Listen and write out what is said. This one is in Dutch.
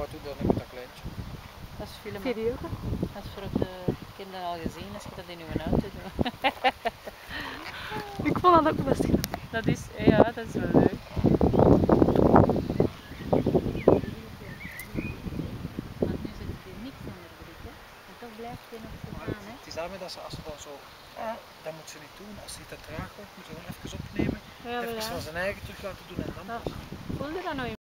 wat doe dan met dat kleintje? Dat is filmen. Video. Dat is voor op de kinderen al gezien, als je dat in uw auto doet. Ik vond dat ook best goed. Dat is, ja, dat is wel leuk. Want nu zit er niks onder druk, hè. En toch blijft hij nog goed aan, hè. Het is daarmee dat als ze dan zo, dat moet ze niet doen. Als ze niet te traag wordt, moet ze gewoon even opnemen, Ja, even ja. van zijn eigen terug laten doen en dan pas. Voelde dat nou